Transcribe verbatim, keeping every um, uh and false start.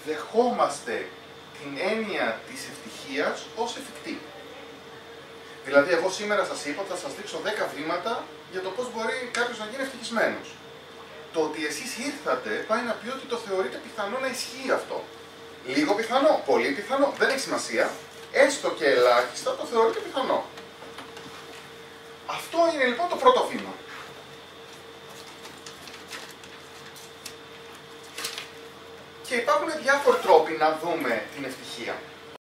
δεχόμαστε την έννοια της ευτυχίας ως εφικτή. Δηλαδή, εγώ σήμερα σας είπα ότι θα σας δείξω δέκα βήματα για το πώς μπορεί κάποιος να γίνει ευτυχισμένος. Το ότι εσείς ήρθατε πάει να πει ότι το θεωρείτε πιθανό να ισχύει αυτό. Λίγο πιθανό, πολύ πιθανό, δεν έχει σημασία. Έστω και ελάχιστα το θεωρείτε πιθανό. Αυτό είναι λοιπόν το πρώτο βήμα. Και υπάρχουν διάφοροι τρόποι να δούμε την ευτυχία.